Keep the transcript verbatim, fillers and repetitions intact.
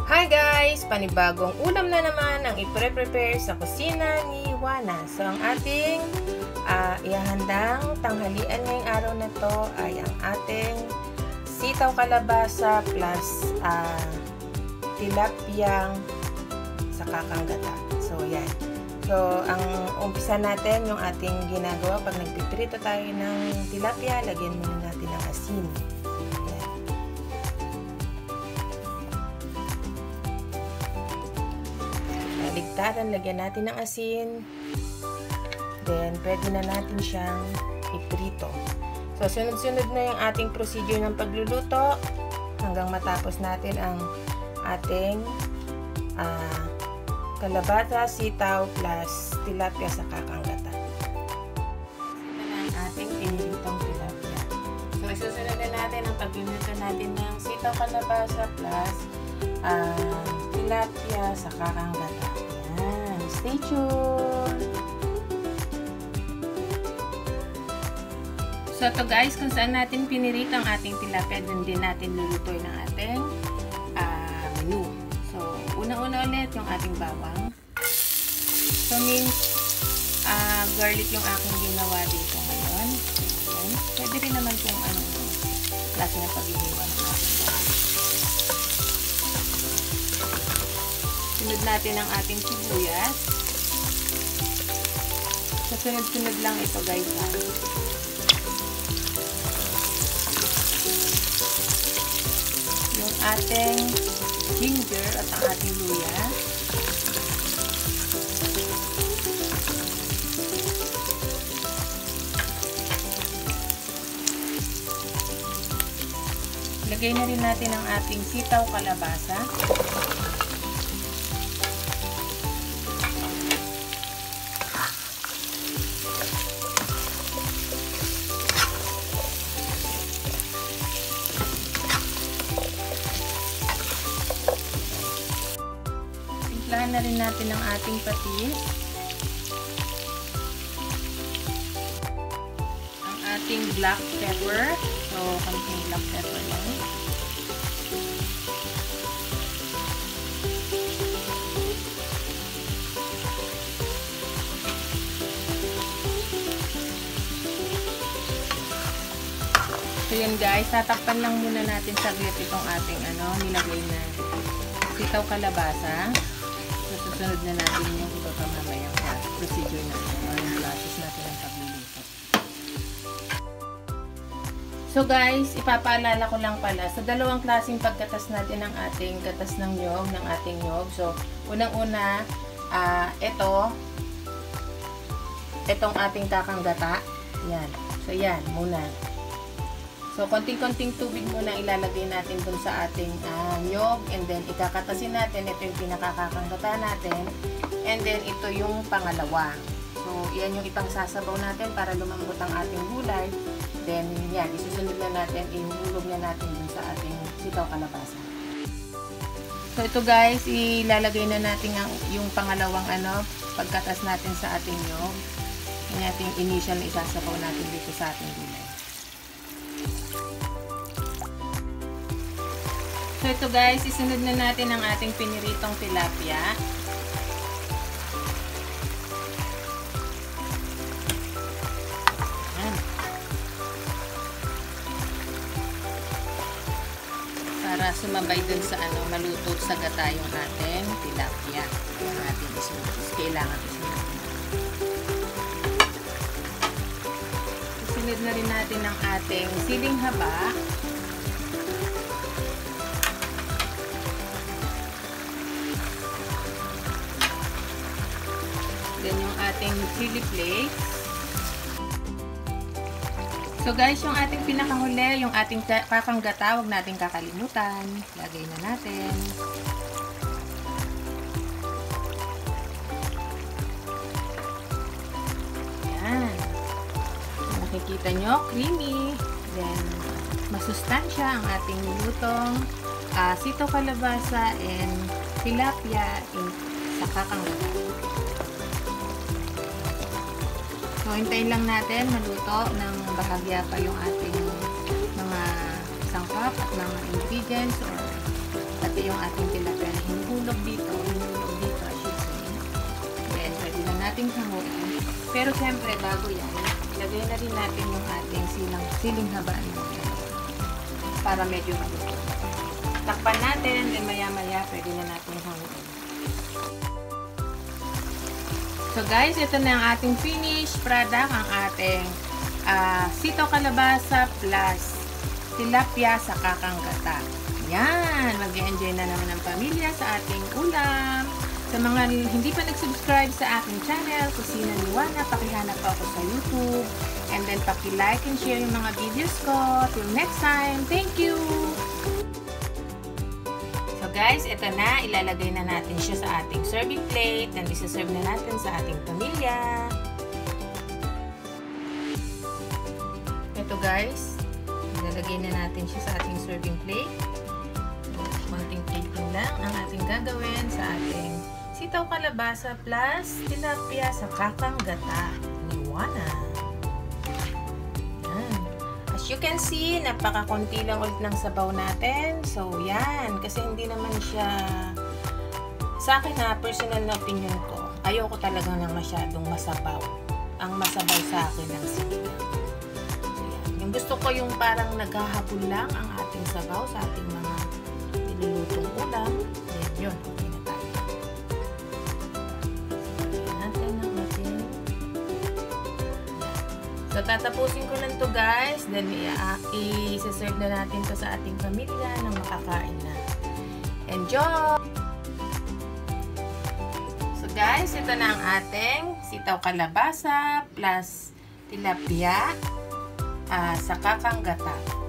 Hi guys! Panibagong ulam na naman ang ipre-prepare sa kusina ni Juana. So ang ating uh, ihahandang tanghalian ngayong araw na to ay ang ating sitaw kalabasa plus uh, tilapiyang sa kakanggata. So yan. So ang umpisa natin yung ating ginagawa pag nagpiprito tayo ng tilapia, lagyan muna natin ng asin. Ligtaran, lagyan natin ng asin. Then, pwede na natin siyang iprito. So, sunod-sunod na yung ating procedure ng pagluluto hanggang matapos natin ang ating uh, kalabasa, sitaw, plus tilapia sa kakanggata. Ito na ang ating piniritong tilapia. So, isusunod na natin ang pagluluto natin ng sitaw, kalabasa, plus uh, tilapia sa kakanggata. Yan. Stay tuned! So, to guys, kung saan natin pinirito ang ating tilapia, dun din natin lulutuin ang ating uh, menu. So, una-una ulit yung ating bawang. So, means uh, garlic yung aking ginawa dito ngayon. Yan. Pwede rin naman kung ano klase ng pag-ihiwa ng ating bawang. Sunod natin ang ating sibuyas. So, sunod-sunod lang ito guys. Ha? Yung ating ginger at ang ating luya. Lagay na rin natin ang ating sitaw kalabasa. Timplahan na rin natin ang ating patis. Ang ating black pepper. So, konting black pepper lang. So, yan guys. Tatakpan lang muna natin saglit itong ating ano, nilagay na sitaw kalabasa. So, susunod na natin yung ito pa mamayang procedure natin o yung process natin ang pagluluto. So guys, ipapaalala ko lang pala sa dalawang klaseng pagkatas natin ng ating katas ng nyog, ng ating nyog. So, unang-una, uh, ito, itong ating kakanggata. Yan. So, yan muna. So, konting-konting tubig muna ilalagay natin dun sa ating uh, nyog. And then, ikakatasin natin. Ito yung pinakakakanggata natin. And then, ito yung pangalawa. So, yan yung ipangsasabaw natin para lumambot ang ating gulay. Then, yan. Isusunod na natin. Ihulog na natin dun sa ating sitaw kalabasa. So, ito guys, ilalagay na natin ang, yung pangalawang ano, pagkatas natin sa ating nyog. Yung ating initial na isasabaw natin dito sa ating gulay. So, ito guys, isunod na natin ang ating piniritong tilapia. Ayan. Para sumabay dun sa ano, maluto sa gata yung ating tilapia. Ayan natin isunod. Kailangan isunod. Isunod na rin natin ang ating siling haba. Then yung ating chili flakes. So guys, yung ating pinakahuli, yung ating kakanggata, huwag natin kakalimutan. Lagay na natin. Ayan. Nakikita nyo, creamy. Then, masustansya ang ating lutong uh, sitaw kalabasa and tilapia in, sa kakanggata. So, hintayin lang natin maluto ng bahagya pa yung ating mga sangkap at mga ingredients or pati yung ating tilapia na Pero syempre, bago yan, ilagay na rin natin yung ating silang, siling haba para medyo maluto. Takpan natin, then maya-maya pwede na natin hanguin. So guys, ito na ang ating finished product, ang ating uh, sitaw kalabasa plus tilapia sa kakang gata. Yan! Mag-enjoy na naman ang pamilya sa ating ulam. Sa mga hindi pa nag-subscribe sa aking channel, Kusina ni Juana, pakihanap po ako sa YouTube. And then, paki-like and share yung mga videos ko. Till next time, thank you! So guys, ito na. Ilalagay na natin siya sa ating serving plate. And isa-serve na natin sa ating pamilya. Ito guys, ilalagay na natin siya sa ating serving plate. Konting plating lang ang ating gagawin sa ating sitaw kalabasa plus tilapia sa kakang gata ni Juana. Yan. As you can see, napaka-konti lang ulit ng sabaw natin. So, yan. Kasi hindi naman siya, sa akin na, personal na opinion ko, ayoko talaga ng masyadong masabaw. Ang masabaw sa akin ng sinigang. So, yan. Yung gusto ko yung parang naghahabol lang ang ating sabaw sa ating mga nilulutong ulam. Yan yun. Okay na tayo. Lagyan natin ang ating. So, tatapusin ko lang to guys. Then, i-serve na natin to sa ating pamilya nang makakain na. Enjoy! So, guys, ito na ang ating sitaw kalabasa plus tilapia uh, sa kakang gata.